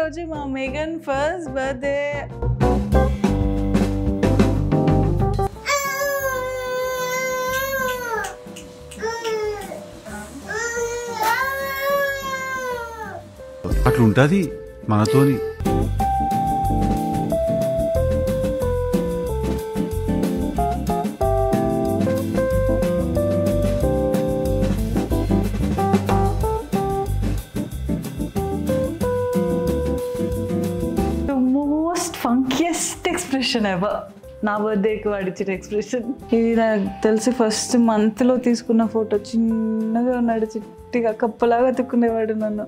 రోజు మా మేఘన్ ఫస్ట్ బర్త్డే. అట్లుంటది మనతోని. మోస్ట్ ఫంకియెస్ట్ ఎక్స్ప్రెషన్ ఎవర్ నా బర్త్డేకి వాడిచ్చిన ఎక్స్ప్రెషన్ ఇది. నాకు తెలిసి ఫస్ట్ మంత్లో తీసుకున్న ఫోటో. చిన్నగా ఉన్నాడు, చిట్టిగా కప్పలాగా అతుక్కునేవాడు నన్ను.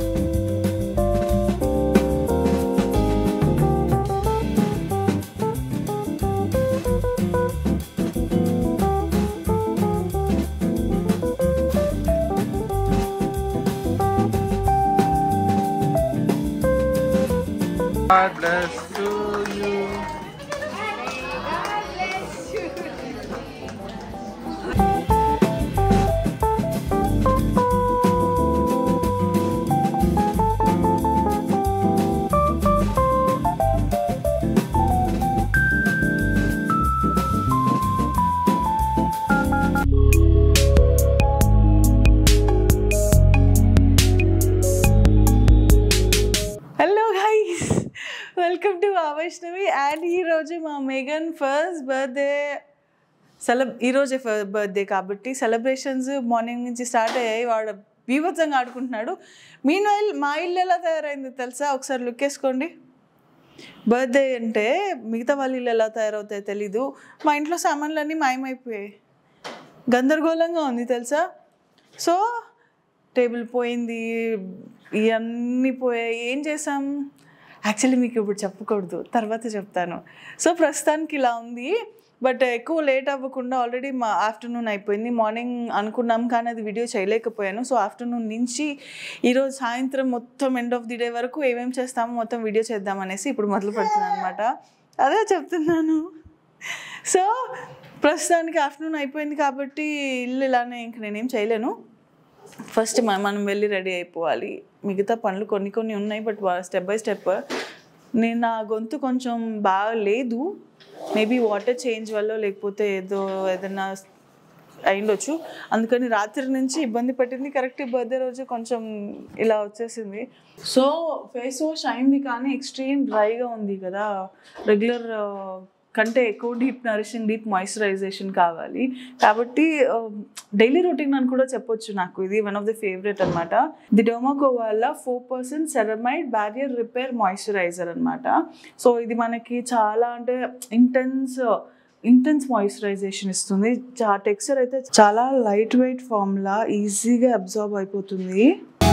God bless to you. Welcome to Vaishnavi. And ఈరోజు మా మేఘన్ ఫస్ట్ బర్త్డే ఈరోజే ఫస్ట్ బర్త్డే కాబట్టి సెలబ్రేషన్స్ మార్నింగ్ నుంచి స్టార్ట్ అయ్యాయి. వాడు బీభత్సంగా ఆడుకుంటున్నాడు. మీన్వైల్ మా ఇల్లు ఎలా తయారైంది తెలుసా? ఒకసారి లుక్ వేసుకోండి. బర్త్డే అంటే మిగతా వాళ్ళ ఇల్లు ఎలా తయారవుతాయో తెలీదు. మా ఇంట్లో సామాన్లన్నీ మాయమైపోయాయి, గందరగోళంగా ఉంది తెలుసా. సో టేబుల్ పోయింది, ఇవన్నీ పోయాయి. ఏం చేసాం యాక్చువల్లీ మీకు ఇప్పుడు చెప్పకూడదు, తర్వాత చెప్తాను. సో ప్రస్తుతానికి ఇలా ఉంది. బట్ ఎక్కువ లేట్ అవ్వకుండా ఆల్రెడీ మా ఆఫ్టర్నూన్ అయిపోయింది. మార్నింగ్ అనుకున్నాం కానీ అది వీడియో చేయలేకపోయాను. సో ఆఫ్టర్నూన్ నుంచి ఈరోజు సాయంత్రం మొత్తం ఎండ్ ఆఫ్ ది డే వరకు ఏమేమి చేస్తామో మొత్తం వీడియో చేద్దామనేసి ఇప్పుడు మొదలు పెడుతున్నాను అనమాట. అదే చెప్తున్నాను. సో ప్రస్తుతానికి ఆఫ్టర్నూన్ అయిపోయింది కాబట్టి ఇల్లు ఇలానే ఇంక నేనేం చేయలేను. ఫస్ట్ మనం వెళ్ళి రెడీ అయిపోవాలి. మిగతా పనులు కొన్ని ఉన్నాయి, బట్ స్టెప్ బై స్టెప్. నేను నా గొంతు కొంచెం బాగా లేదు, మేబీ వాటర్ చేంజ్ వల్ల లేకపోతే ఏదైనా అయిండొచ్చు. అందుకని రాత్రి నుంచి ఇబ్బంది పట్టింది. కరెక్ట్ బర్త్డే రోజు కొంచెం ఇలా వచ్చేసింది. సో ఫేస్ వాష్ అయింది కానీ ఎక్స్ట్రీమ్ డ్రైగా ఉంది కదా. రెగ్యులర్ కంటే ఎక్కువ డీప్ నరిషింగ్ డీప్ మాయిశ్చరైజేషన్ కావాలి కాబట్టి డైలీ రొటీన్ అని కూడా చెప్పొచ్చు. నాకు ఇది వన్ ఆఫ్ ది ఫేవరెట్ అనమాట. ది డెర్మాకో వాళ్ళ 4% సెరమైడ్ బ్యారియర్ రిపేర్ మాయిశ్చరైజర్ అనమాట. సో ఇది మనకి చాలా అంటే ఇంటెన్స్ మాయిశ్చరైజేషన్ ఇస్తుంది. టెక్స్చర్ అయితే చాలా లైట్ వెయిట్ ఫార్ములా, ఈజీగా అబ్జార్బ్ అయిపోతుంది.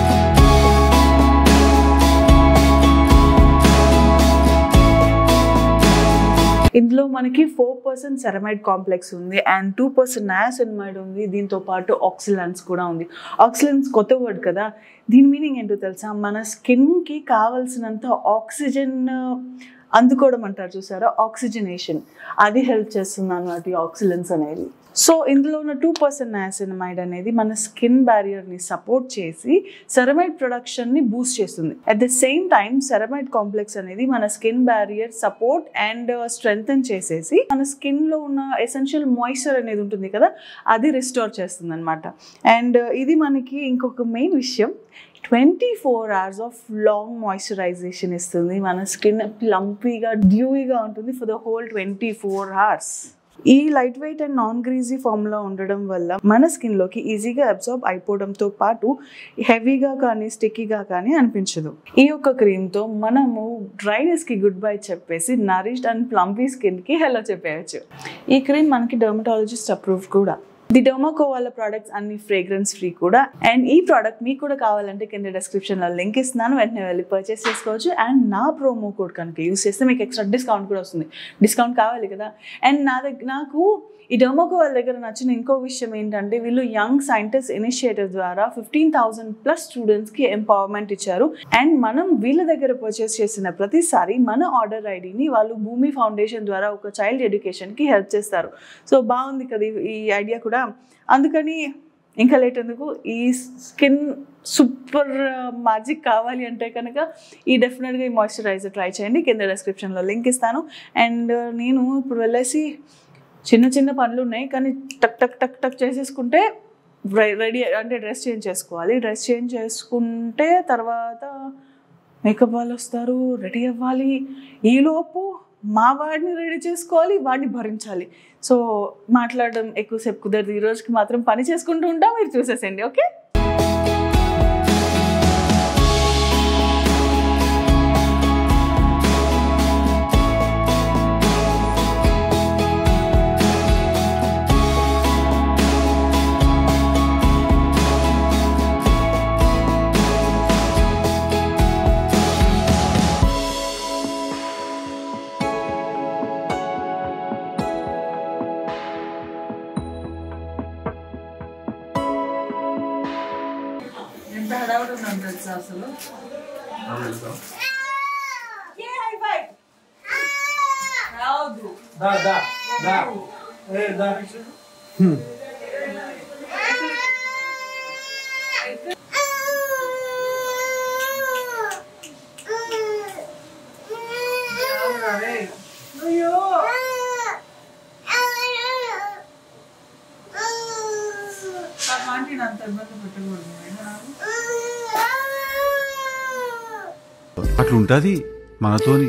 ఇందులో మనకి 4% సెరమైడ్ కాంప్లెక్స్ ఉంది అండ్ 2% నయాసినమైడ్ ఉంది. దీంతో పాటు ఆక్సిలెన్స్ కూడా ఉంది. ఆక్సిలెన్స్ కొత్త వర్డ్ కదా, దీని మీనింగ్ ఏంటో తెలుసా? మన స్కిన్కి కావాల్సినంత ఆక్సిజన్ అందుకోవడం అంటారు చూసారా, ఆక్సిజనేషన్, అది హెల్ప్ చేస్తుంది అన్నమాట ఈ ఆక్సిలెన్స్ అనేది. సో ఇందులో ఉన్న 2% నయాసినమైడ్ అనేది మన స్కిన్ బ్యారియర్ని సపోర్ట్ చేసి సెరమైడ్ ప్రొడక్షన్ని బూస్ట్ చేస్తుంది. At the same time ceramide complex అనేది మన skin barrier support and strengthen చేసేసి మన స్కిన్లో ఉన్న ఎసెన్షియల్ మాయిశ్చర్ అనేది ఉంటుంది కదా, అది రిస్టోర్ చేస్తుంది అనమాట. అండ్ ఇది మనకి ఇంకొక మెయిన్ విషయం, 24 hours ఆఫ్ లాంగ్ మాయిశ్చరైజేషన్ ఇస్తుంది. మన స్కిన్ ప్లంపీగా డ్యూయిగా ఉంటుంది ఫర్ ద హోల్ 24 hours. ఈ light weight and non greasy ఫామ్లో ఉండడం వల్ల మన స్కిన్లోకి ఈజీగా అబ్జార్బ్ అయిపోవడంతో పాటు హెవీగా కానీ స్టిక్కీగా కానీ అనిపించదు. ఈ యొక్క క్రీమ్తో మనము డ్రైనెస్కి గుడ్ బై చెప్పేసి నరిష్డ్ అండ్ ప్లంపీ స్కిన్కి హెల్లో చెప్పేయచ్చు. ఈ క్రీమ్ మనకి డర్మటాలజిస్ట్ అప్రూవ్ కూడా. ది డెర్మాకో వాళ్ళ ప్రోడక్ట్స్ అన్ని ఫ్రేగ్రెన్స్ ఫ్రీ కూడా. అండ్ ఈ ప్రోడక్ట్ మీకు కూడా కావాలంటే కింద డిస్క్రిప్షన్లో లింక్ ఇస్తున్నాను, వెంటనే వెళ్ళి పర్చేస్ చేసుకోవచ్చు. అండ్ నా ప్రోమో కోడ్ కనుక యూస్ చేస్తే మీకు ఎక్స్ట్రా డిస్కౌంట్ కూడా వస్తుంది. డిస్కౌంట్ కావాలి కదా. అండ్ నాకు ఈ డెర్మాకో వాళ్ళ దగ్గర నచ్చిన ఇంకో విషయం ఏంటంటే వీళ్ళు యంగ్ సైంటిస్ట్ ఇనిషియేటివ్ ద్వారా 15,000+ స్టూడెంట్స్కి ఎంపవర్మెంట్ ఇచ్చారు. అండ్ మనం వీళ్ళ దగ్గర పర్చేస్ చేసిన ప్రతిసారి మన ఆర్డర్ ఐడిని వాళ్ళు భూమి ఫౌండేషన్ ద్వారా ఒక చైల్డ్ ఎడ్యుకేషన్కి హెల్ప్ చేస్తారు. సో బాగుంది కదా ఈ ఐడియా కూడా. అందుకని ఇంకా లేట్ ఎందుకు, ఈ స్కిన్ సూపర్ మ్యాజిక్ కావాలి అంటే కనుక డెఫినెట్గా ఈ మాయిశ్చరైజర్ ట్రై చేయండి. కింద డిస్క్రిప్షన్లో లింక్ ఇస్తాను. అండ్ నేను ఇప్పుడు వెళ్ళేసి చిన్న చిన్న పనులు ఉన్నాయి, కానీ టక్ టక్ టక్ టక్ చేసేసుకుంటే రెడీ, అంటే డ్రెస్ చేంజ్ చేసుకోవాలి. డ్రెస్ చేంజ్ చేసుకుంటే తర్వాత మేకప్ వాళ్ళు వస్తారు, రెడీ అవ్వాలి. ఈలోపు మా వాడిని రెడీ చేసుకోవాలి, వాడిని భరించాలి. సో మాట్లాడడం ఎక్కువసేపు కుదరదు. ఈ రోజుకి మాత్రం పని చేసుకుంటూ ఉంటాం, మీరు చూసేసేయండి. ఓకే, ఎంత హడావుడు ఉన్నాను తెలుసా అసలు. అంత ఇబ్బంది పెట్టకూడదు. అట్లుంటది మనతోని.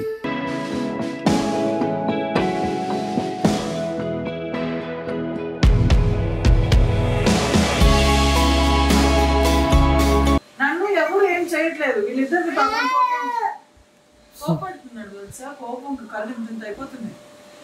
నన్ను ఎవరు ఏం చేయట్లేదు, వీళ్ళిద్దరిని కోపడుతున్నాడు తెలుసా. కోపం కళ్ళు ఇంత అయిపోతున్నాయి.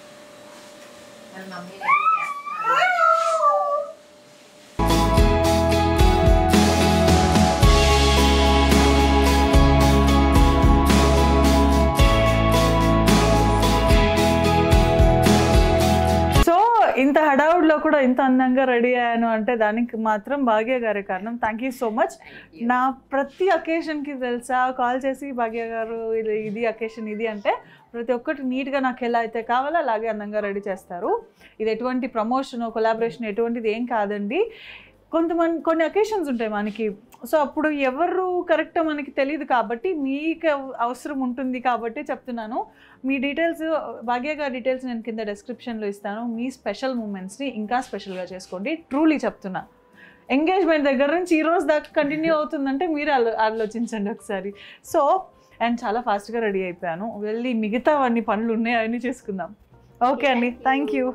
ఇంత హడావుడిలో కూడా ఇంత అందంగా రెడీ అయ్యాను అంటే దానికి మాత్రం భాగ్య గారే కారణం. Thank you so much. నా ప్రతి అకేషన్కి తెలుసా కాల్ చేసి భాగ్య గారు ఇది అకేషన్ ఇది అంటే ప్రతి ఒక్కటి నీట్గా నాకు ఎలా అయితే కావాలో అలాగే అందంగా రెడీ చేస్తారు. ఇది ఎటువంటి ప్రమోషన్ కొలాబరేషన్ ఎటువంటిది ఏం కాదండి. కొన్ని అకేషన్స్ ఉంటాయి మనకి, సో అప్పుడు ఎవరు కరెక్ట్గా మనకి తెలియదు కాబట్టి మీకు అవసరం ఉంటుంది కాబట్టి చెప్తున్నాను. మీ డీటెయిల్స్, భాగ్య గారి డీటెయిల్స్ నేను కింద డిస్క్రిప్షన్లో ఇస్తాను. మీ స్పెషల్ మూమెంట్స్ని ఇంకా స్పెషల్గా చేసుకోండి. ట్రూలీ చెప్తున్నా. ఎంగేజ్మెంట్ దగ్గర నుంచి ఈ రోజు దాకా కంటిన్యూ అవుతుందంటే మీరు ఆలోచించండి ఒకసారి. సో అండ్ చాలా ఫాస్ట్గా రెడీ అయిపోయాను. వెళ్ళి మిగతా అన్ని పనులు ఉన్నాయి, అవన్నీ చేసుకుందాం. ఓకే అండి, థ్యాంక్ యూ.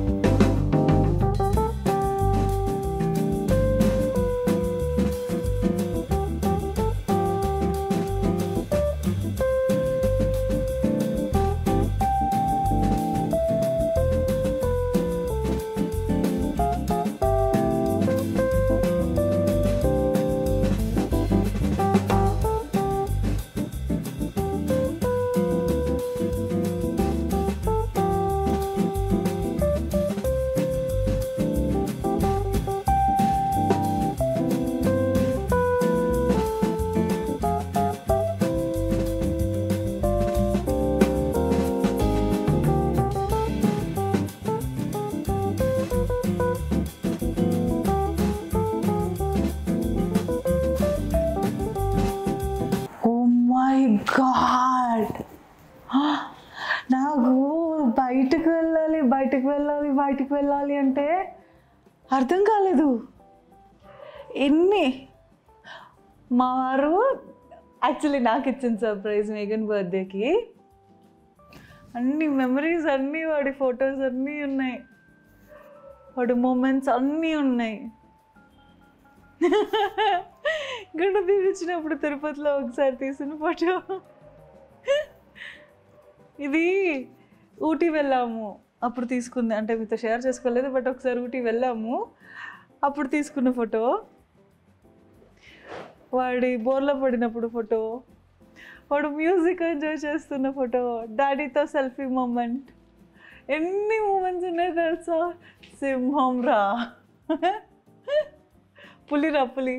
గాడ్, నాకు బయటకు వెళ్ళాలి అంటే అర్థం కాలేదు. మా వారు యాక్చువల్లీ నాకు ఇచ్చిన సర్ప్రైజ్ మేఘన్ బర్త్డేకి. అన్ని మెమరీస్ అన్నీ, వాడి ఫొటోస్ అన్నీ ఉన్నాయి, వాడి మూమెంట్స్ అన్నీ ఉన్నాయి. గంట తీపిచ్చినప్పుడు తిరుపతిలో ఒకసారి తీసిన ఫోటో, ఇది ఊటీ వెళ్ళాము అప్పుడు తీసుకుంది, అంటే మీతో షేర్ చేసుకోలేదు బట్ ఒకసారి ఊటీ వెళ్ళాము అప్పుడు తీసుకున్న ఫోటో, వాడి బోర్లో పడినప్పుడు ఫోటో, వాడు మ్యూజిక్ ఎంజాయ్ చేస్తున్న ఫోటో, డాడీతో సెల్ఫీ మూమెంట్, ఎన్ని మూమెంట్స్ ఉన్నాయి తెలుసా. సింహం రా, పులిరా పులి,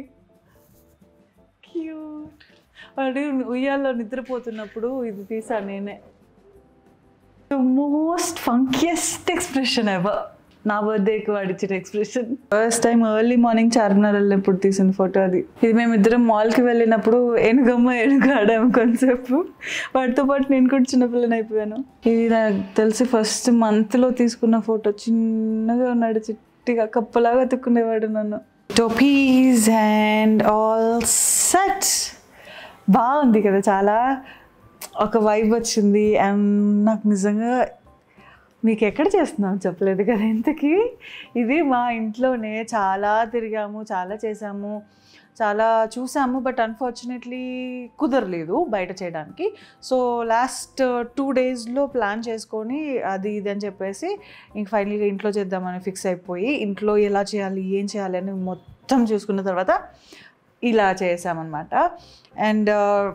క్యూట్. వాడి ఉయ్యాల్లో నిద్రపోతున్నప్పుడు ఇది తీసా నేనే. The most funkiest expression ever. నా బర్త్డేకి వాడిచ్చిన expression. First time early morning Charminar వెళ్ళినప్పుడు తీసిన ఫోటో అది. ఇది మేమిద్దరం మాల్కి వెళ్ళినప్పుడు ఏనుగమ్మ ఏనుగు ఆడాము కొంతసేపు. వాటితో పాటు నేను కూడా చిన్నపిల్లని అయిపోయాను. ఇది నాకు తెలిసి ఫస్ట్ మంత్లో తీసుకున్న ఫోటో. చిన్నగా ఉన్నాడు, చిట్టిగా కప్పలాగా అతుక్కునేవాడు నన్ను. Topis and all set. బాగుంది కదా, చాలా ఒక వైబ్ వచ్చింది. అండ్ నాకు నిజంగా మీకు ఎక్కడ చేస్తున్నాం చెప్పలేదు కదా ఇంతకీ. ఇది మా ఇంట్లోనే చాలా తిరిగాము, చాలా చేసాము, చాలా చూసాము. బట్ అన్ఫార్చునేట్లీ కుదరలేదు బయట చేయడానికి. సో లాస్ట్ 2 daysలో ప్లాన్ చేసుకొని అది ఇది అని చెప్పేసి ఇంక ఫైనల్గా ఇంట్లో చేద్దామని ఫిక్స్ అయిపోయి ఇంట్లో ఎలా చేయాలి ఏం చేయాలి అని మొత్తం చూసుకున్న తర్వాత ఇలా చేసామన్నమాట. అండ్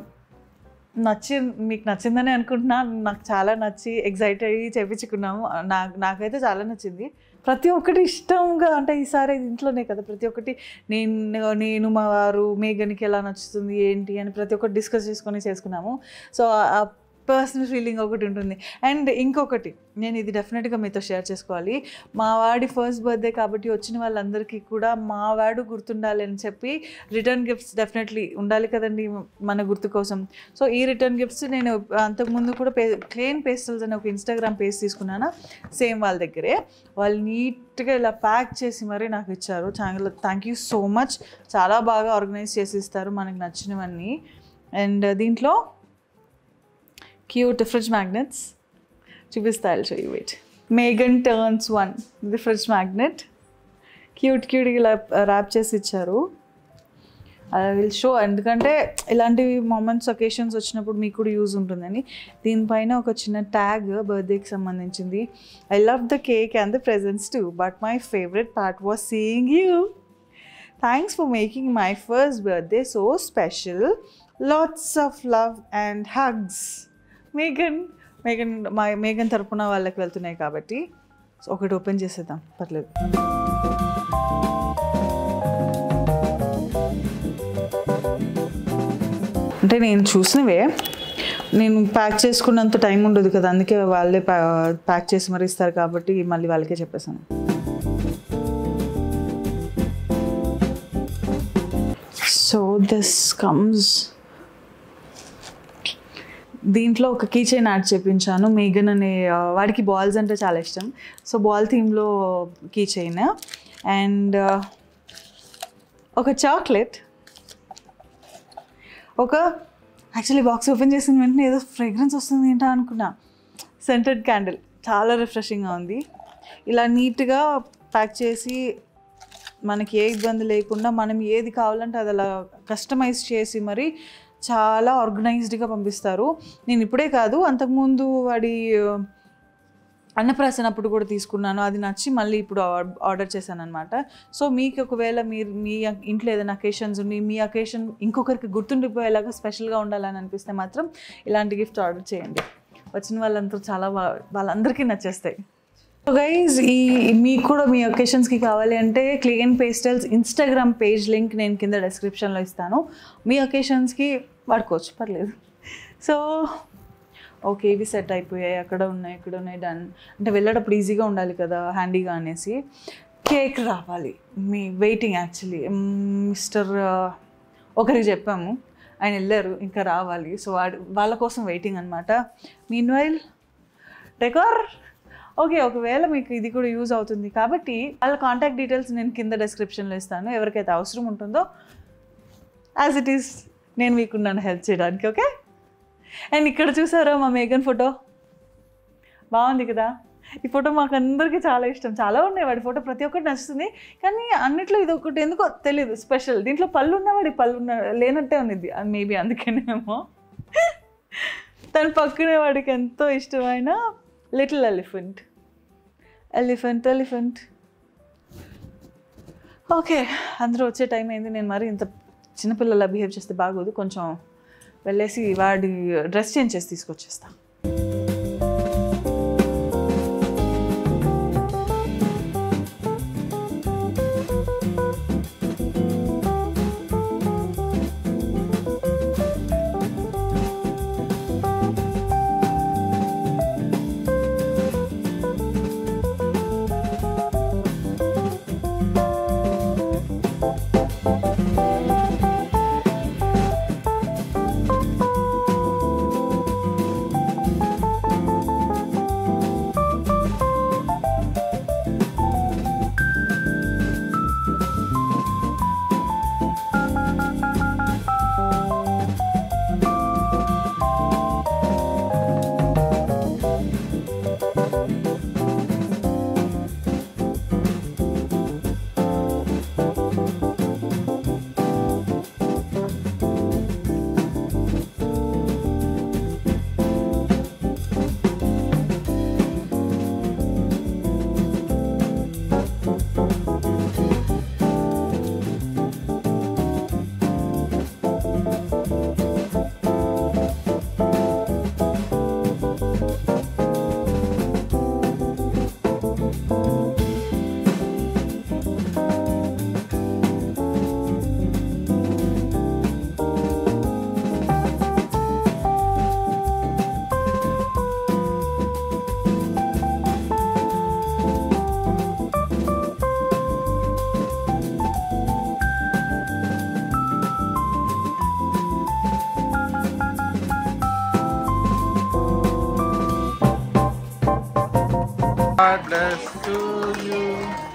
మీకు నచ్చిందని అనుకుంటున్నా. నాకు చాలా నచ్చి ఎగ్జైట్ అయ్యి చేయించుకున్నాము. నాకైతే చాలా నచ్చింది. ప్రతి ఒక్కటి ఇష్టంగా, అంటే ఈసారి ఇంట్లోనే కదా ప్రతి ఒక్కటి నేను మా వారు మేఘన్కి ఎలా నచ్చుతుంది ఏంటి అని ప్రతి ఒక్కటి డిస్కస్ చేసుకున్నాము. సో ఆ పర్సనల్ ఫీలింగ్ ఒకటి ఉంటుంది. అండ్ ఇంకొకటి నేను ఇది డెఫినెట్గా మీతో షేర్ చేసుకోవాలి. మా వాడి ఫస్ట్ బర్త్డే కాబట్టి వచ్చిన వాళ్ళందరికీ కూడా మా వాడు గుర్తుండాలి అని చెప్పి రిటర్న్ గిఫ్ట్స్ డెఫినెట్లీ ఉండాలి కదండి మన గుర్తు కోసం. సో ఈ రిటర్న్ గిఫ్ట్స్ నేను అంతకుముందు కూడా క్లేన్ పేస్టల్స్ అని ఒక ఇన్స్టాగ్రామ్ పేజ్ తీసుకున్నాను, సేమ్ వాళ్ళ దగ్గరే. వాళ్ళు నీట్గా ఇలా ప్యాక్ చేసి మరీ నాకు ఇచ్చారు. చాలా థ్యాంక్ యూ సో మచ్. చాలా బాగా ఆర్గనైజ్ చేసి ఇస్తారు మనకు నచ్చినవన్నీ. అండ్ దీంట్లో క్యూట్ ఫ్రిడ్జ్ మ్యాగ్నెట్స్ చూపిస్తా, I'll show you it. మేఘన్ టర్న్స్ 1 ఇది ఫ్రిడ్జ్ మ్యాగ్నెట్. క్యూట్గా ఇలా ర్యాప్ చేసి ఇచ్చారు. ఐ విల్ షో, ఎందుకంటే ఇలాంటివి మూమెంట్స్ ఒకేషన్స్ వచ్చినప్పుడు మీకు కూడా యూజ్ ఉంటుందని. దీనిపైన ఒక చిన్న ట్యాగ్ బర్త్డేకి సంబంధించింది. I love the cake and the presents too, but my favourite part was seeing you. Thanks for making my first birthday so special. Lots of love and hugs. మేఘన్ తరపున వాళ్ళకి వెళ్తున్నాయి కాబట్టి ఒకటి ఓపెన్ చేసేద్దాం, పర్లేదు. అంటే నేను చూసినవే, నేను ప్యాక్ చేసుకున్నంత టైం ఉండదు కదా, అందుకే వాళ్ళే ప్యాక్ చేసి మరి ఇస్తారు కాబట్టి మళ్ళీ వాళ్ళకే చెప్పేసాను. సో దిస్ కమ్స్, దీంట్లో ఒక కీ చైన్ యాడ్ చేయించాను. మేఘన్ అనే వాడికి బాల్స్ అంటే చాలా ఇష్టం. సో బాల్ థీమ్లో కీ చైన్ అండ్ ఒక చాక్లెట్. యాక్చువల్లీ బాక్స్ ఓపెన్ చేసిన వెంటనే ఏదో ఫ్రేగ్రెన్స్ వస్తుంది ఏంటో అనుకున్నా. సెంటెడ్ క్యాండిల్, చాలా రిఫ్రెషింగ్గా ఉంది. ఇలా నీట్గా ప్యాక్ చేసి మనకి ఏ ఇబ్బంది లేకుండా మనం ఏది కావాలంటే అది అలా కస్టమైజ్ చేసి మరి చాలా ఆర్గనైజ్డ్గా పంపిస్తారు. నేను ఇప్పుడే కాదు, అంతకుముందు వాడి అన్నప్రాసన అప్పుడు కూడా తీసుకున్నాను. అది నచ్చి మళ్ళీ ఇప్పుడు ఆర్డర్ చేశాను అనమాట. సో మీకు ఒకవేళ మీ ఇంట్లో ఏదైనా అకేషన్స్ ఉండి మీ అకేషన్ ఇంకొకరికి గుర్తుండిపోయేలాగా స్పెషల్గా ఉండాలని అనిపిస్తే మాత్రం ఇలాంటి గిఫ్ట్ ఆర్డర్ చేయండి. వచ్చిన వాళ్ళంతా వాళ్ళందరికీ నచ్చేస్తాయి. సో గైజ్, మీకు కూడా మీ ఒకేషన్స్కి కావాలి అంటే Clay n Pastels Instagram page link నేను కింద డిస్క్రిప్షన్లో ఇస్తాను. మీ ఒకేషన్స్కి వాడుకోవచ్చు, పర్లేదు. సో ఓకే, ఇవి సెట్ అయిపోయాయి, అక్కడ ఉన్నాయి ఇక్కడ ఉన్నాయి, డన్. అంటే వెళ్ళేటప్పుడు ఈజీగా ఉండాలి కదా, హ్యాండీగా అనేసి. కేక్ రావాలి, మీ వెయిటింగ్. యాక్చువల్లీ మిస్టర్ ఒకరికి చెప్పాము, ఆయన వెళ్ళారు, ఇంకా రావాలి. సో వాళ్ళ కోసం వెయిటింగ్ అనమాట. మీన్వైల్ డెకార్ ఓకే, ఒకవేళ మీకు ఇది కూడా యూజ్ అవుతుంది కాబట్టి వాళ్ళ కాంటాక్ట్ డీటెయిల్స్ నేను కింద డిస్క్రిప్షన్లో ఇస్తాను. ఎవరికైతే అవసరం ఉంటుందో యాజ్ ఇట్ ఈస్ నేను మీకున్నాను హెల్ప్ చేయడానికి. ఓకే, అండ్ ఇక్కడ చూసారా మా మేఘన్ ఫోటో, బాగుంది కదా. ఈ ఫోటో మాకు అందరికీ చాలా ఇష్టం. చాలా ఉన్నాయి వాడి ఫోటో, ప్రతి ఒక్కటి నచ్చుతుంది. కానీ అన్నిట్లో ఇది ఒకటి ఎందుకో తెలియదు స్పెషల్. దీంట్లో పళ్ళు ఉన్నవాడి పళ్ళు లేనట్టే ఉన్నది, మేబీ అందుకనేమో. తన పక్కనే వాడికి ఎంతో ఇష్టమైన లిటిల్ ఎలిఫెంట్. ఓకే, అందరూ వచ్చే టైం అయింది. నేను మరి ఇంత చిన్నపిల్లలా బిహేవ్ చేస్తే బాగోదు. కొంచెం వెళ్ళేసి వాడి డ్రెస్ చేంజ్ చేసి తీసుకొచ్చేస్తా. God bless to you.